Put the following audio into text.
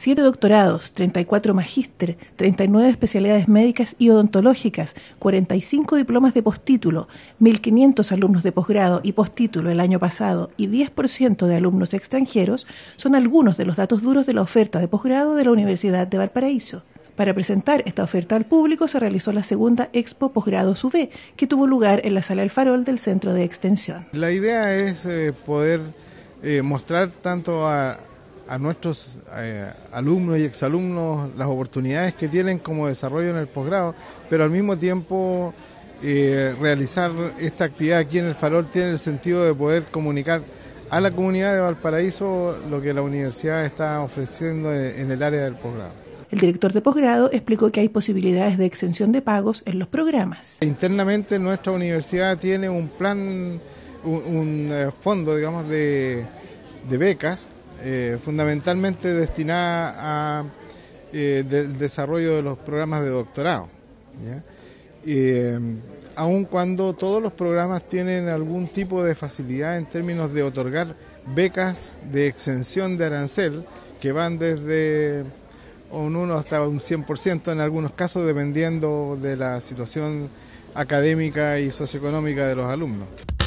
7 doctorados, 34 magíster, 39 especialidades médicas y odontológicas, 45 diplomas de postítulo, 1.500 alumnos de posgrado y postítulo el año pasado y 10% de alumnos extranjeros son algunos de los datos duros de la oferta de posgrado de la Universidad de Valparaíso. Para presentar esta oferta al público se realizó la segunda Expo Posgrado UV, que tuvo lugar en la Sala El Farol del Centro de Extensión. La idea es poder mostrar tanto a nuestros alumnos y exalumnos las oportunidades que tienen como desarrollo en el posgrado, pero al mismo tiempo realizar esta actividad aquí en El Farol tiene el sentido de poder comunicar a la comunidad de Valparaíso lo que la universidad está ofreciendo en el área del posgrado. El director de posgrado explicó que hay posibilidades de exención de pagos en los programas. Internamente nuestra universidad tiene un plan, un fondo, digamos, de becas, fundamentalmente destinada a del desarrollo de los programas de doctorado, ¿ya? Aun cuando todos los programas tienen algún tipo de facilidad en términos de otorgar becas de exención de arancel, que van desde un 1 hasta un 100% en algunos casos, dependiendo de la situación académica y socioeconómica de los alumnos.